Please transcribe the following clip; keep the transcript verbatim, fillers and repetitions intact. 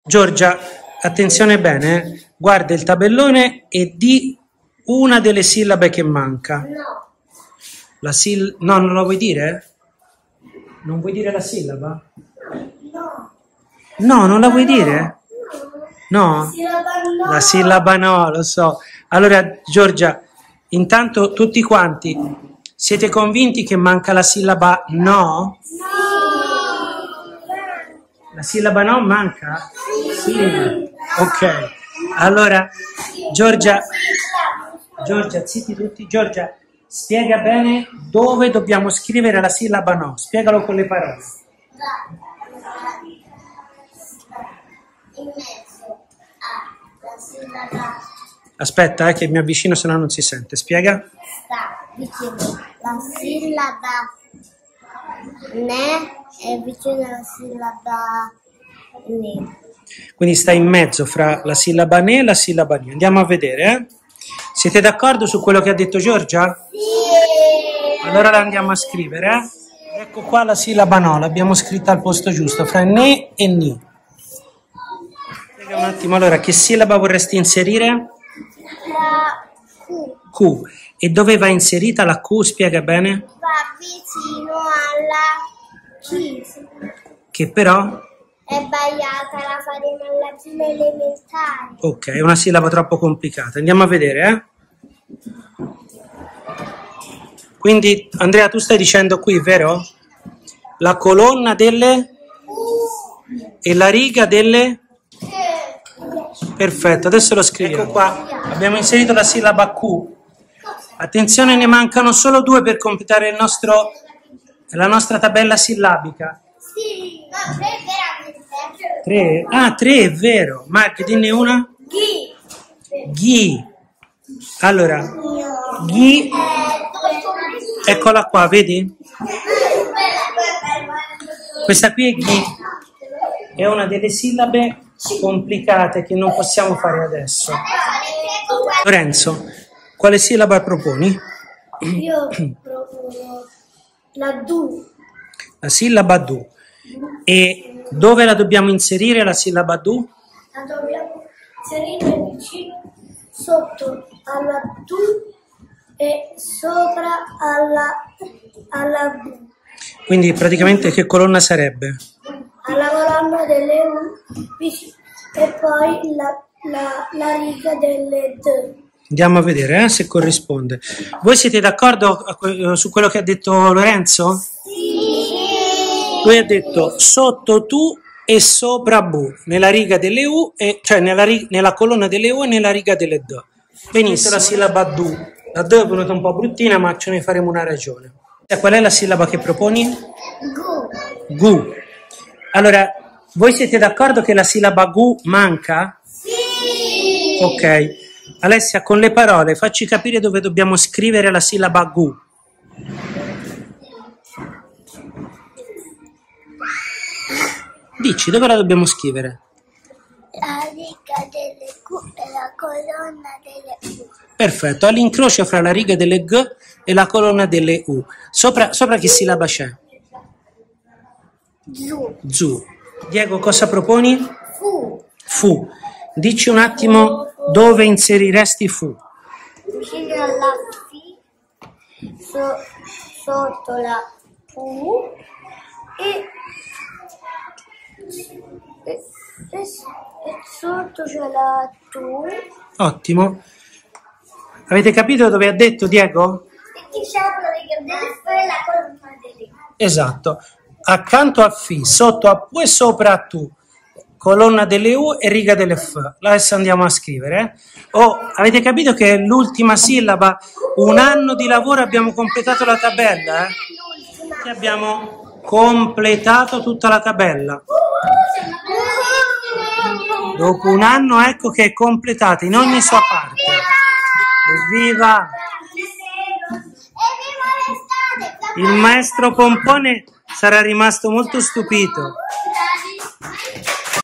Giorgia, attenzione bene, eh. Guarda il tabellone e di una delle sillabe che manca. No. La sil... No, non la vuoi dire? Non vuoi dire la sillaba? No. No, non la vuoi dire? No? La sillaba no. La sillaba no, lo so. Allora, Giorgia, intanto tutti quanti, siete convinti che manca la sillaba no? No. La sillaba no manca? Sì. Ok. Allora, Giorgia, Giorgia, zitti tutti. Giorgia, spiega bene dove dobbiamo scrivere la sillaba no. Spiegalo con le parole. In mezzo alla sillaba. Aspetta, eh, che mi avvicino, se no non si sente. Spiega. Sta vicino la sillaba ne è vicino alla sillaba ne. Quindi sta in mezzo fra la sillaba ne e la sillaba ni. Andiamo a vedere, eh? Siete d'accordo su quello che ha detto Giorgia? Sì. Allora la andiamo a scrivere, eh? Ecco qua la sillaba no, l'abbiamo scritta al posto giusto, fra ne e ni. Spiega un attimo, allora, che sillaba vorresti inserire? La Q Q. E dove va inserita la Q? Spiega bene. va vicino alla Q. Che però? È sbagliata, la faremo alla prima elementare. Ok, è una sillaba troppo complicata. Andiamo a vedere, eh? Quindi, Andrea, tu stai dicendo qui, vero? La colonna delle e la riga delle? Perfetto, adesso lo scrivo. Ecco qua, abbiamo inserito la sillaba Q. Attenzione, ne mancano solo due per completare il nostro, la nostra tabella sillabica. Sì, no, tre veramente. Tre? Ah, tre, è vero. Mark, dinne una. Ghi. Ghi. Allora, ghi. Eccola qua, vedi? Questa qui è ghi. È una delle sillabe complicate che non possiamo fare adesso. Lorenzo, quale sillaba proponi? Io propongo la du. La sillaba du. E dove la dobbiamo inserire la sillaba du? La dobbiamo inserire vicino sotto alla du e sopra alla, alla bu. Quindi praticamente che colonna sarebbe? Alla colonna delle u vicino, e poi la, la, la riga delle d. Andiamo a vedere, eh, se corrisponde. Voi siete d'accordo su quello che ha detto Lorenzo? Sì. Lui ha detto sotto tu e sopra bu, nella riga delle u, e, cioè nella, nella colonna delle u e nella riga delle d. Benissimo, la sillaba du. La d è venuta un po' bruttina, ma ce ne faremo una ragione. E qual è la sillaba che proponi? Gu. Gu. Allora, voi siete d'accordo che la sillaba gu manca? Sì. Ok. Alessia, con le parole, facci capire dove dobbiamo scrivere la sillaba gu. Dici, dove la dobbiamo scrivere? La riga delle Q e la colonna delle U. Perfetto, all'incrocio fra la riga delle G e la colonna delle U. Sopra, sopra che sillaba c'è? Zu. Zu. Diego, cosa proponi? Fu. Fu. Dici un attimo dove inseriresti fu. Vicino alla Fi, so, sotto la Pu e, e, e, e sotto c'è la Tu. Ottimo. Avete capito dove ha detto Diego? E chi c'è la riga delle F e la colonna delle U. Esatto. Accanto a Fi, sotto a Pu e sopra a Tu. Colonna delle U e riga delle F. Adesso andiamo a scrivere. Oh, avete capito che è l'ultima sillaba? Un anno di lavoro, abbiamo completato la tabella. Eh? Abbiamo completato tutta la tabella. Dopo un anno ecco che è completata in ogni sua parte. Evviva! Il maestro Pompone sarà rimasto molto stupito.